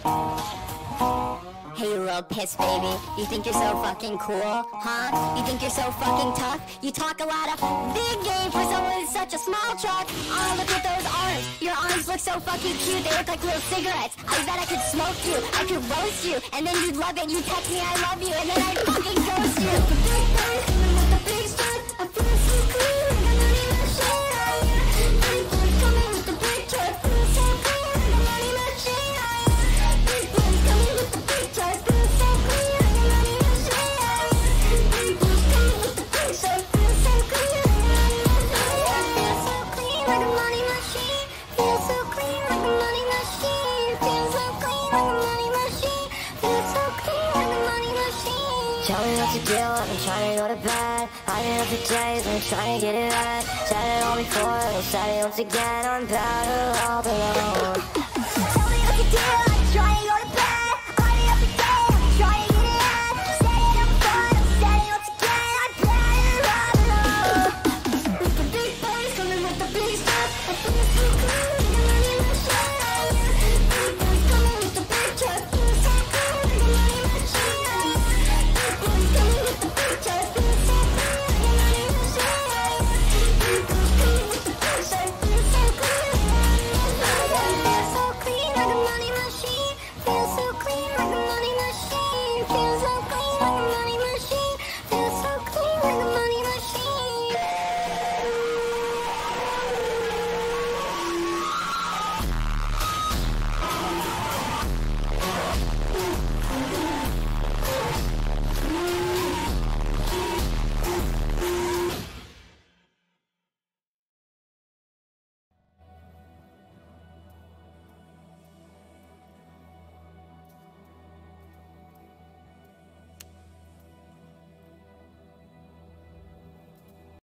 Hey, you little piss baby, you think you're so fucking cool, huh? You think you're so fucking tough? You talk a lot of big game for someone with such a small truck. Oh, look at those arms. Your arms look so fucking cute. They look like little cigarettes. I bet I could smoke you, I could roast you, and then you'd love it. You'd text me I love you, and then I'd fucking ghost you. Big bang, with the big truck, I feel so cool, like I'm not even shit on you. Big boys coming with the big truck, feel so cool, like I'm not even shit on you. Big boys coming with the big truck, feel so cool, like I'm not even shit on you. Big boys coming with the big truck, feel so cool, like I'm not even shit on you. Feel so clean like a money machine. Feel so clean like a money machine. Feel so clean like a money machine. Feel so clean like a money machine. Tell me what to do, I've been trying to go to bed. I've been up for days, I've been trying to get it right. Said it all before, I'll say it once again. I'm better all alone. Tell me what to do, I'm trying to go